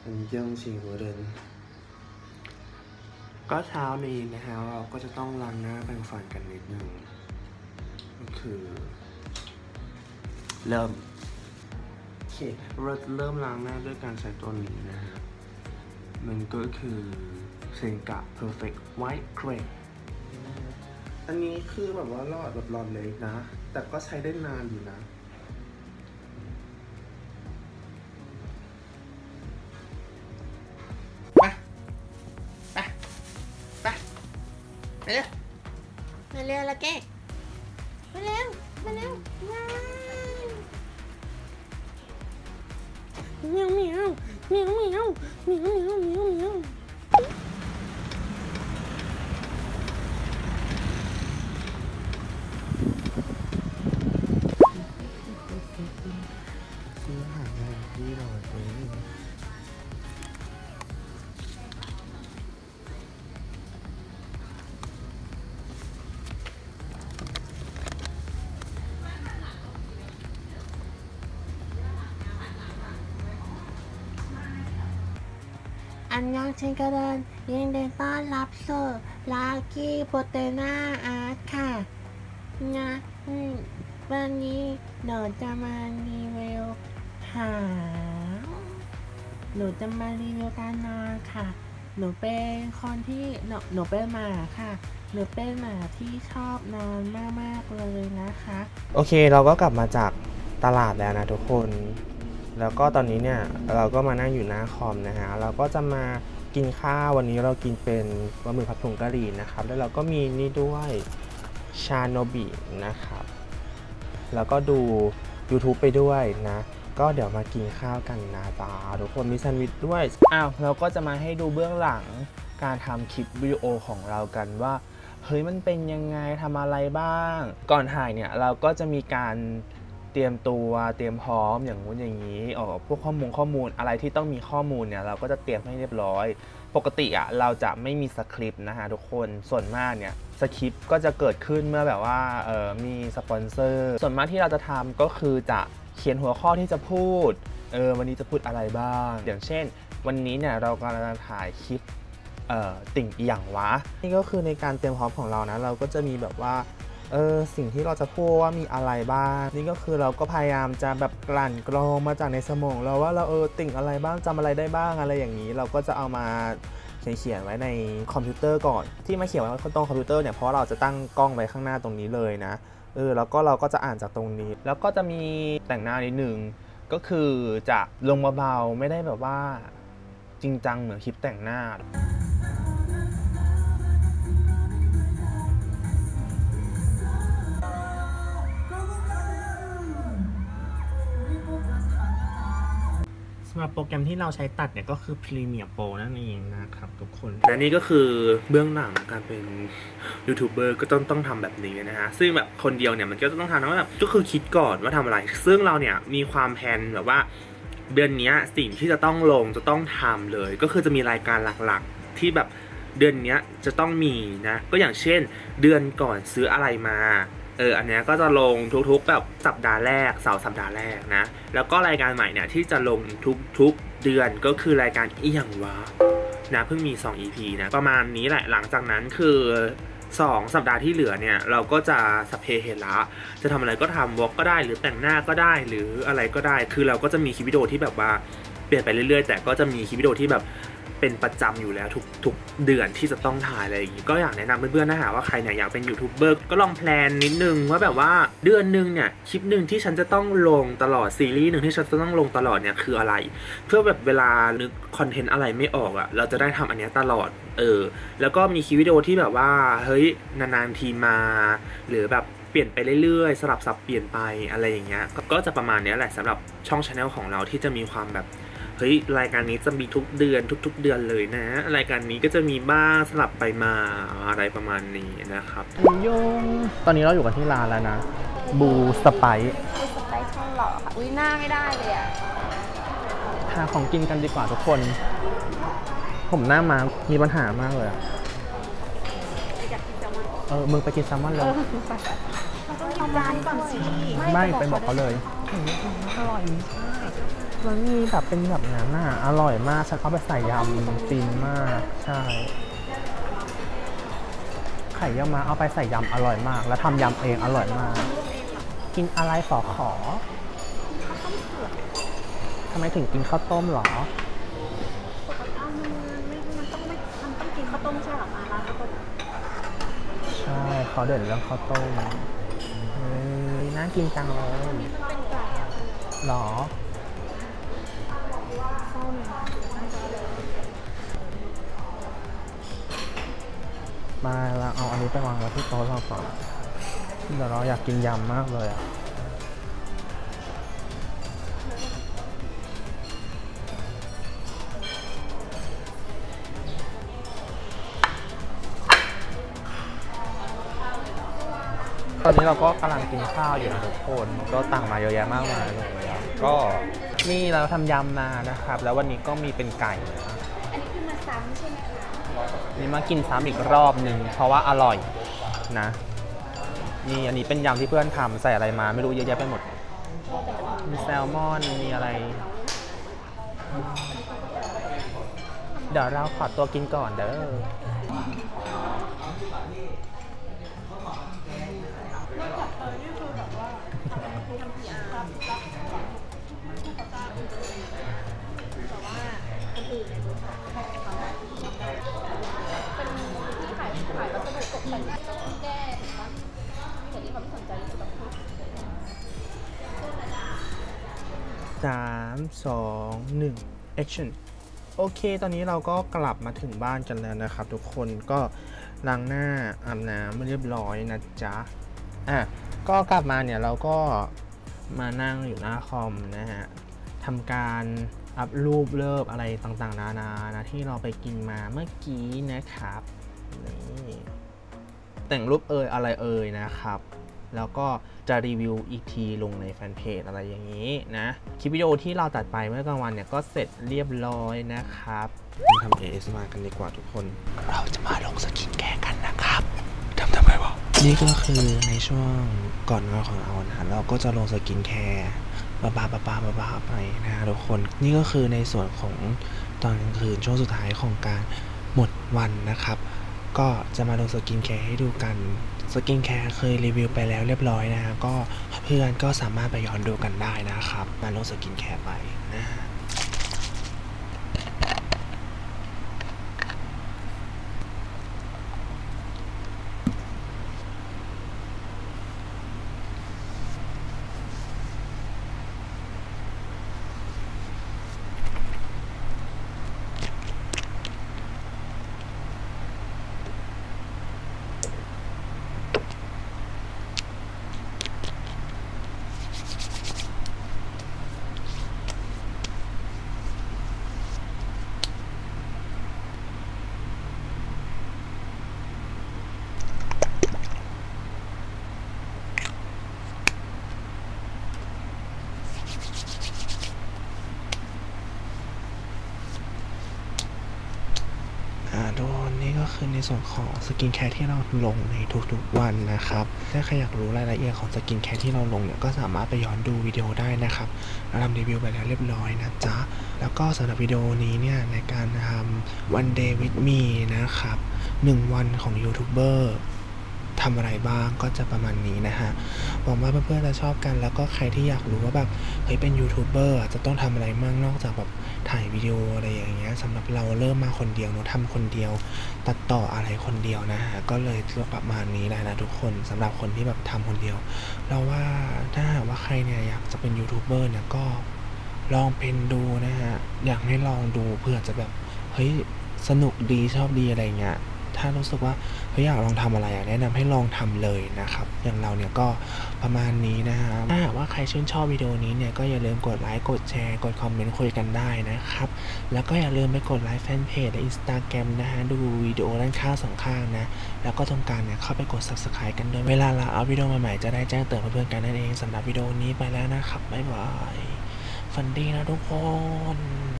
อันยองชิวเรนก็เช้านี้นะฮะเราก็จะต้องล้างหน้าแปรงฟันกันนิดนึงก็คือเริ่มโอเคเราจะเริ่มล้างหน้าด้วยการใช้ตัวนี้นะฮะมันก็คือเซนกะ Perfect White Cream อันนี้คือแบบว่าหลอดแบบหลอดเล็กนะ แต่ก็ใช้ได้นานอยู่นะมาเร็วมาเร็วละแกมาเร็วมาเร็วเมียวเมียวเมียวเมียวเมียวเมียวเมียวเมียวซื้ออาหารอะไรที่เราไปอันยองเชนกระเดนยินดีต้อนรับสู่ลากี้โปเตน่าอาร์ตค่ะนะวันนี้หนูจะมารีวิวหนูจะมารีวิวการนอนค่ะหนูเป็นคนที่หนูเป็นหมาค่ะหนูเป็นหมาที่ชอบนอนมากๆเลยนะคะโอเคเราก็กลับมาจากตลาดแล้วนะทุกคนแล้วก็ตอนนี้เนี่ยเราก็มานั่งอยู่หน้าคอมนะฮะเราก็จะมากินข้าววันนี้เรากินเป็นบะหมี่ผัดผงกะหรี่นะครับแล้วเราก็มีนี่ด้วยชาโนบินะครับแล้วก็ดู YouTube ไปด้วยนะก็เดี๋ยวมากินข้าวกันนะจ๊ะทุกคนมีแซนด์วิชด้วยเราก็จะมาให้ดูเบื้องหลังการทำคลิปวิดีโอของเรากันว่าเฮ้ยมันเป็นยังไงทำอะไรบ้างก่อนถ่ายเนี่ยเราก็จะมีการเตรียมตัวเตรียมพร้อมอย่างงู้นอย่างนี้พวกข้อมูลอะไรที่ต้องมีข้อมูลเนี่ยเราก็จะเตรียมให้เรียบร้อยปกติเราจะไม่มีสคริปต์นะฮะทุกคนส่วนมากเนี่ยสคริปต์ก็จะเกิดขึ้นเมื่อแบบว่ามีสปอนเซอร์ส่วนมากที่เราจะทำก็คือจะเขียนหัวข้อที่จะพูดวันนี้จะพูดอะไรบ้างอย่างเช่นวันนี้เนี่ยเรากำลังถ่ายคลิปติ่งอีหยังวะนี่ก็คือในการเตรียมพร้อมของเรานะเราก็จะมีแบบว่าสิ่งที่เราจะพูดว่ามีอะไรบ้างนี่ก็คือเราก็พยายามจะแบบกลั่นกรองมาจากในสมองเราว่าเราติ่งอะไรบ้างจำอะไรได้บ้างอะไรอย่างนี้เราก็จะเอามาเขียนไว้ในคอมพิวเตอร์ก่อนที่มาเขียนไว้ตรงคอมพิวเตอร์เนี่ยเพราะเราจะตั้งกล้องไว้ข้างหน้าตรงนี้เลยนะแล้วก็เราก็จะอ่านจากตรงนี้แล้วก็จะมีแต่งหน้านิดนึงก็คือจะลงเบาๆไม่ได้แบบว่าจริงจังเหมือนคลิปแต่งหน้าสำหรับโปรแกรมที่เราใช้ตัดเนี่ยก็คือ Premiere Pro นั่นเองนะครับทุกคนและนี่ก็คือเบื้องหลังการเป็นยูทูบเบอร์ก็ต้องทำแบบนี้นะฮะซึ่งแบบคนเดียวเนี่ยมันก็ต้องทำนะว่าแบบก็คือคิดก่อนว่าทำอะไรซึ่งเราเนี่ยมีความแผนแบบว่าเดือนนี้สิ่งที่จะต้องลงจะต้องทำเลยก็คือจะมีรายการหลักๆที่แบบเดือนนี้จะต้องมีนะก็อย่างเช่นเดือนก่อนซื้ออะไรมาอันนี้ก็จะลงทุกๆแบบสัปดาห์แรกสัปดาห์แรกนะแล้วก็รายการใหม่เนี่ยที่จะลงทุกเดือนก็คือรายการอีหยังวะนะเพิ่งมี2 EP นะประมาณนี้แหละหลังจากนั้นคือ2 สัปดาห์ที่เหลือเนี่ยเราก็จะสเปเฮละจะทำอะไรก็ทำวอล์กก็ได้หรือแต่งหน้าก็ได้หรืออะไรก็ได้คือเราก็จะมีคลิปวิดีโอที่แบบว่าเปลี่ยนไปเรื่อยๆแต่ก็จะมีคลิปวิดีโอที่แบบเป็นประจำอยู่แล้วทุกเดือนที่จะต้องถ่ายอะไรอย่างนี้ก็อยากแนะนำเพื่อนๆนะฮะว่าใครเนี่ยอยากเป็นยูทูบเบอร์ก็ลองแพลนนิดนึงว่าแบบว่าเดือนนึงเนี่ยคลิปหนึ่งที่ฉันจะต้องลงตลอดซีรีส์หนึ่งที่ฉันจะต้องลงตลอดเนี่ยคืออะไรเพื่อแบบเวลานึกคอนเทนต์อะไรไม่ออกเราจะได้ทำอันนี้ตลอดแล้วก็มีคลิปวิดีโอที่แบบว่าเฮ้ยนานๆทีมาหรือแบบเปลี่ยนไปเรื่อยๆสลับสับเปลี่ยนไปอะไรอย่างเงี้ยก็จะประมาณนี้แหละสำหรับช่อง channel ของเราที่จะมีความแบบเฮ้ยรายการนี้จะมีทุกเดือนทุกเดือนเลยนะรายการนี้ก็จะมีบ้างสลับไปมาอะไรประมาณนี้นะครับยงตอนนี้เราอยู่กันที่ร้านแล้วนะบูสไปซ์ทองหล่อค่ะอุ้ยหน้าไม่ได้เลยหาของกินกันดีกว่าทุกคนผมหน้ามามีปัญหามากเลยอยากกินแซลมอนมึงไปกินแซลมอนเลยเราต้องกินจานก่อนสิไม่ไปบอกเขาเลยอร่อยมากแล้วมีแบบเป็นแบบนั้นน่ะอร่อยมากฉันเอาไปใส่ยำฟินมากใช่ไข่เยี่ยวม้าเอาไปใส่ยำอร่อยมากแล้วทำยำเองอร่อยมากกินอะไรขอทำไมถึงกินข้าวต้มหรอปกติมันต้องกินข้าวต้มใช่หรอมาร้านข้าวต้มใช่เขาเด่นเรื่องข้าวต้มน่ากินจังเลยหรอมาเราเอาอันนี้ไปวางไว้ที่โต๊ะเราก่อนเดี๋ยวเราอยากกินยำมากเลยอ่ะตอนนี้เราก็กำลังกินข้าวอยู่นะทุกคนก็ต่างมาเยอะแยะมากมายเลยก็นี่เราทำยำมานะครับแล้ววันนี้ก็มีเป็นไก่นะอันนี้คือมาซ้ำใช่ไหมคะนี่มากินซ้ำอีกรอบหนึ่งเพราะว่าอร่อยนะนี่อันนี้เป็นยำที่เพื่อนทำใส่อะไรมาไม่รู้เยอะแยะไปหมดมีแซลมอนมีอะไรเดี๋ยวเราขอตัวกินก่อนเด้อ3 2 1 action โอเคตอนนี้เราก็กลับมาถึงบ้านกันแล้วนะครับทุกคนก็ล้างหน้าอาบน้ำเรียบร้อยนะจ๊ะก็กลับมาเนี่ยเราก็มานั่งอยู่หน้าคอมนะฮะทำการอัพรูปเลิฟอะไรต่างๆนานานะที่เราไปกินมาเมื่อกี้นะครับนี่แต่งรูปอะไรนะครับแล้วก็จะรีวิวอีกทีลงในแฟนเพจอะไรอย่างนี้นะคลิปวิดีโอที่เราตัดไปเมื่อกลางวันเนี่ยก็เสร็จเรียบร้อยนะครับมาทำ ASMR กันดีกว่าทุกคนเราจะมาลงสกินแคร์กันนะครับทำไมวะนี่ก็คือในช่วงก่อนนอนของเรานะเราก็จะลงสกินแคร์บ้าไปนะทุกคนนี่ก็คือในส่วนของตอนกลางคืนช่วงสุดท้ายของการหมดวันนะครับก็จะมาลงสกินแคร์ให้ดูกันสกินแคร์เคยรีวิวไปแล้วเรียบร้อยนะฮะก็เพื่อนก็สามารถไปย้อนดูกันได้นะครับมาลงสกินแคร์ไปนะทุกคนนี่ก็คือในส่วนของสกินแคร์ที่เราลงในทุกๆวันนะครับถ้าใครอยากรู้รายละเอียดของสกินแคร์ที่เราลงเนี่ยก็สามารถไปย้อนดูวิดีโอได้นะครับเราทำรีวิวไปแล้วเรียบร้อยนะจ๊ะแล้วก็สำหรับวิดีโอนี้เนี่ยในการทำ One Day with Me นะครับ1 วันของยูทูบเบอร์ทำอะไรบ้างก็จะประมาณนี้นะฮะหวังว่าเพื่อนๆจะชอบกันแล้วก็ใครที่อยากรู้ว่าแบบเฮ้ยเป็นยูทูบเบอร์จะต้องทำอะไรมั่งนอกจากแบบถ่ายวิดีโออะไรอย่างเงี้ยสำหรับเราเริ่มมาคนเดียวเนาะทำคนเดียวตัดต่ออะไรคนเดียวนะฮะก็เลยประมาณนี้แหละนะทุกคนสำหรับคนที่แบบทำคนเดียวเราว่าถ้าว่าใครเนี่ยอยากจะเป็นยูทูบเบอร์เนี่ยก็ลองเป็นดูนะฮะอยากให้ลองดูเพื่อจะแบบเฮ้ยสนุกดีชอบดีอะไรเงี้ยถ้ารู้สึกว่าเฮ้ยอยากลองทำอะไรแนะนำให้ลองทำเลยนะครับอย่างเราเนี่ยก็ประมาณนี้นะฮะถ้าหากว่าใครชื่นชอบวิดีโอนี้เนี่ยก็อย่าลืมกดไลค์กดแชร์กดคอมเมนต์คุยกันได้นะครับแล้วก็อย่าลืมไปกดไลค์แฟนเพจและ Instagram นะฮะดูวิดีโอด้านข้างสองข้างนะแล้วก็ตรงกลางเนี่ยเข้าไปกด Subscribe กันด้วยเวลาเราเอาวิดีโอใหม่ๆจะได้แจ้งเตือนเพื่อนๆกันนั่นเองสำหรับวิดีโอนี้ไปแล้วนะครับบ๊ายบายฝันดีนะทุกคน